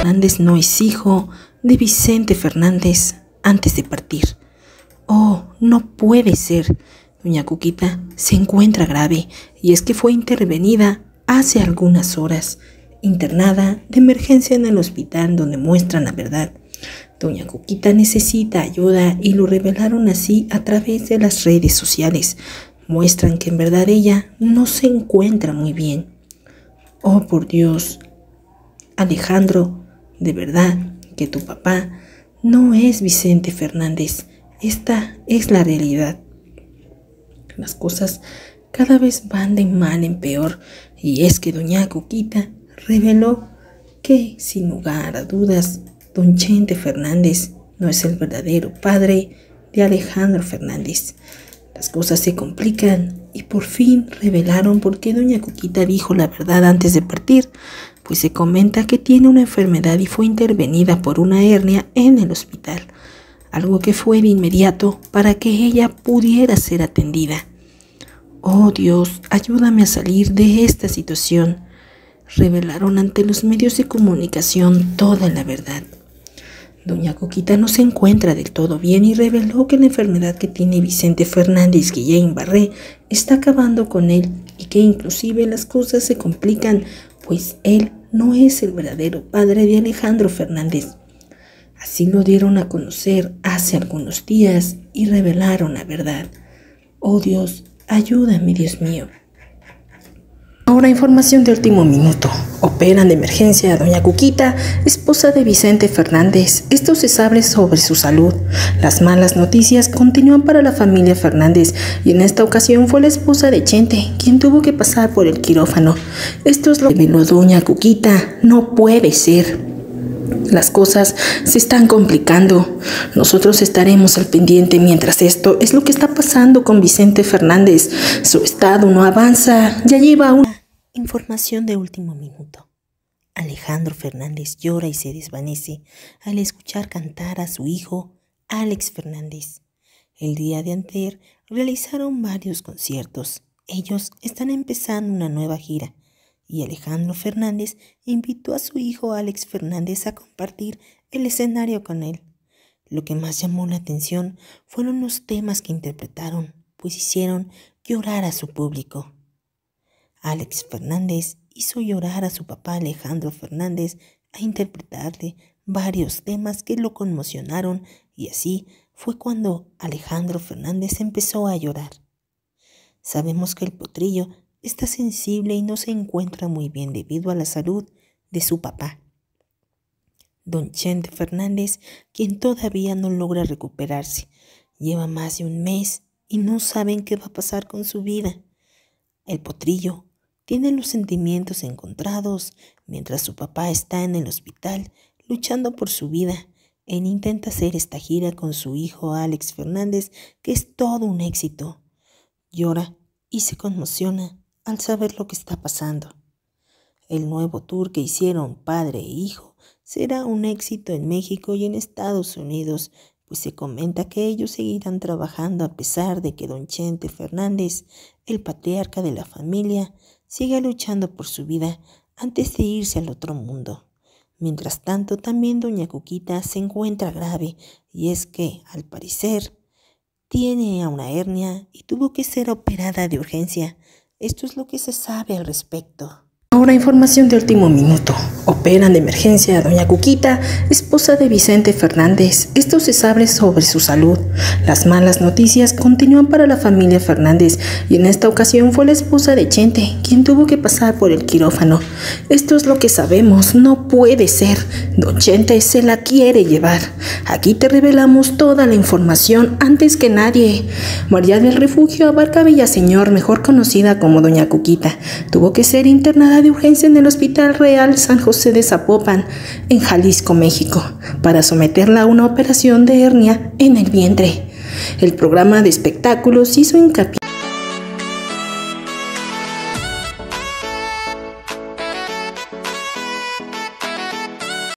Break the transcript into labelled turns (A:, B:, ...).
A: Fernández no es hijo de Vicente Fernández antes de partir. Oh, no puede ser. Doña Cuquita se encuentra grave y es que fue intervenida hace algunas horas, internada de emergencia en el hospital donde muestran la verdad. Doña Cuquita necesita ayuda y lo revelaron así a través de las redes sociales. Muestran que en verdad ella no se encuentra muy bien. Oh, por Dios, Alejandro, de verdad que tu papá no es Vicente Fernández. Esta es la realidad. Las cosas cada vez van de mal en peor y es que doña Cuquita reveló que, sin lugar a dudas, don Chente Fernández no es el verdadero padre de Alejandro Fernández. Las cosas se complican y por fin revelaron por qué doña Cuquita dijo la verdad antes de partir, pues se comenta que tiene una enfermedad y fue intervenida por una hernia en el hospital, algo que fue de inmediato para que ella pudiera ser atendida. Oh Dios, ayúdame a salir de esta situación. Revelaron ante los medios de comunicación toda la verdad. Doña Cuquita no se encuentra del todo bien y reveló que la enfermedad que tiene Vicente Fernández Guillain-Barré está acabando con él y que inclusive las cosas se complican, pues él no es el verdadero padre de Alejandro Fernández. Así lo dieron a conocer hace algunos días y revelaron la verdad. Oh Dios, ayúdame, Dios mío. Ahora información de último minuto. Operan de emergencia a doña Cuquita, esposa de Vicente Fernández. Esto se sabe sobre su salud. Las malas noticias continúan para la familia Fernández y en esta ocasión fue la esposa de Chente quien tuvo que pasar por el quirófano. Esto es lo que reveló doña Cuquita. No puede ser. Las cosas se están complicando. Nosotros estaremos al pendiente mientras esto es lo que está pasando con Vicente Fernández. Su estado no avanza. Ya lleva una información de último minuto. Alejandro Fernández llora y se desvanece al escuchar cantar a su hijo Alex Fernández. El día de anterior realizaron varios conciertos. Ellos están empezando una nueva gira. Y Alejandro Fernández invitó a su hijo Alex Fernández a compartir el escenario con él. Lo que más llamó la atención fueron los temas que interpretaron, pues hicieron llorar a su público. Alex Fernández hizo llorar a su papá Alejandro Fernández a interpretarle varios temas que lo conmocionaron y así fue cuando Alejandro Fernández empezó a llorar. Sabemos que el potrillo está sensible y no se encuentra muy bien debido a la salud de su papá, don Chente Fernández, quien todavía no logra recuperarse. Lleva más de un mes y no saben qué va a pasar con su vida. El potrillo tiene los sentimientos encontrados mientras su papá está en el hospital luchando por su vida. Él intenta hacer esta gira con su hijo Alex Fernández, que es todo un éxito. Llora y se conmociona al saber lo que está pasando. El nuevo tour que hicieron padre e hijo será un éxito en México y en Estados Unidos, pues se comenta que ellos seguirán trabajando a pesar de que don Chente Fernández, el patriarca de la familia, siga luchando por su vida antes de irse al otro mundo. Mientras tanto, también doña Cuquita se encuentra grave y es que, al parecer, tiene una hernia y tuvo que ser operada de urgencia. Esto es lo que se sabe al respecto. Ahora información de último minuto. Operan de emergencia a doña Cuquita, esposa de Vicente Fernández. Esto se sabe sobre su salud. Las malas noticias continúan para la familia Fernández y en esta ocasión fue la esposa de Chente quien tuvo que pasar por el quirófano. Esto es lo que sabemos. No puede ser. Don Chente se la quiere llevar. Aquí te revelamos toda la información antes que nadie. María del Refugio Abarca Villaseñor, mejor conocida como doña Cuquita, tuvo que ser internada de urgencia en el Hospital Real San José de Zapopan, en Jalisco, México, para someterla a una operación de hernia en el vientre. El programa de espectáculos hizo hincapié